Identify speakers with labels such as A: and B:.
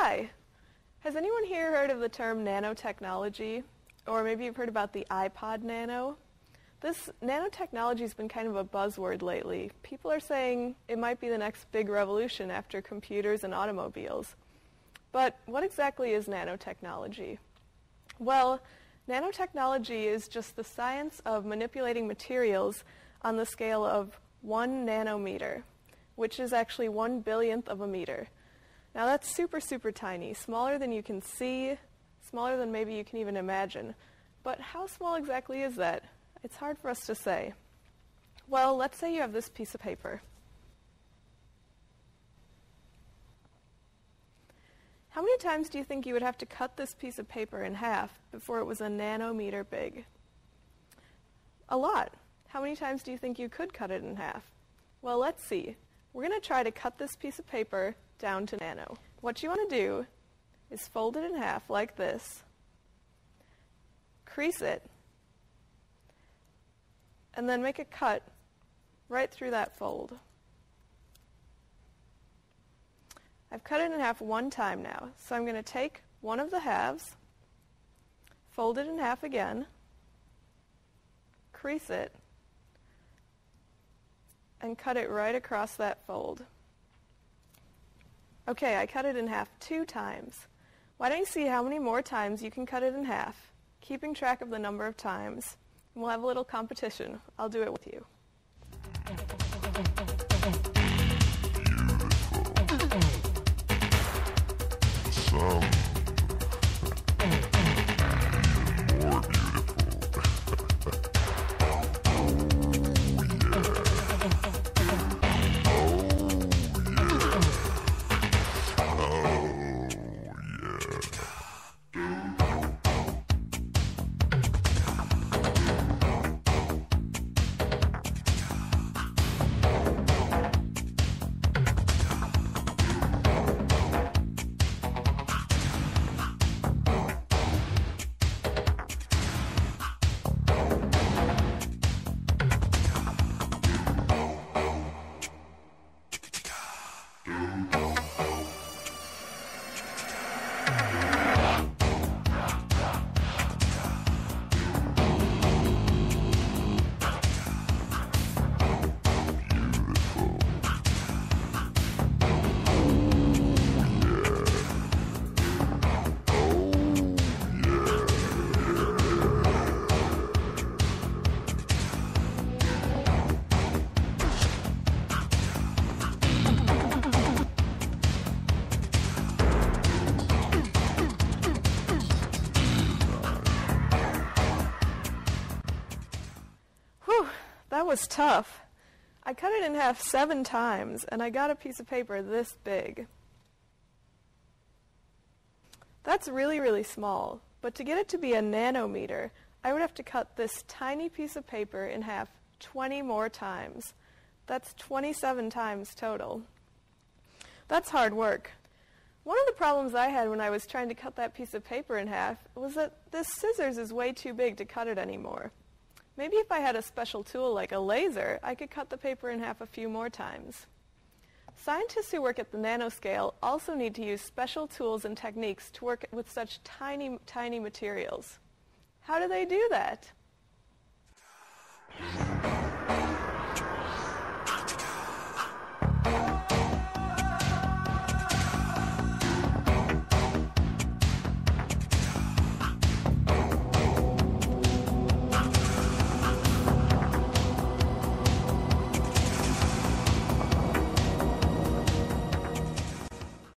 A: Hi! Has anyone here heard of the term nanotechnology? Or maybe you've heard about the iPod Nano? This nanotechnology has been kind of a buzzword lately. People are saying it might be the next big revolution after computers and automobiles. But what exactly is nanotechnology? Well, nanotechnology is just the science of manipulating materials on the scale of 1 nanometer, which is actually 1 billionth of a meter. Now that's super, super tiny, smaller than you can see, smaller than maybe you can even imagine. But how small exactly is that? It's hard for us to say. Well, let's say you have this piece of paper. How many times do you think you would have to cut this piece of paper in half before it was a nanometer big? A lot. How many times do you think you could cut it in half? Well, let's see. We're going to try to cut this piece of paper down to nano. What you want to do is fold it in half like this, crease it, and then make a cut right through that fold. I've cut it in half one time now, so I'm going to take one of the halves, fold it in half again, crease it, and cut it right across that fold. Okay, I cut it in half 2 times. Why don't you see how many more times you can cut it in half, keeping track of the number of times. And we'll have a little competition. I'll do it with you. That was tough. I cut it in half 7 times, and I got a piece of paper this big. That's really, really small, but to get it to be a nanometer, I would have to cut this tiny piece of paper in half 20 more times. That's 27 times total. That's hard work. One of the problems I had when I was trying to cut that piece of paper in half was that this scissors is way too big to cut it anymore. Maybe if I had a special tool like a laser, I could cut the paper in half a few more times. Scientists who work at the nanoscale also need to use special tools and techniques to work with such tiny, tiny materials. How do they do that?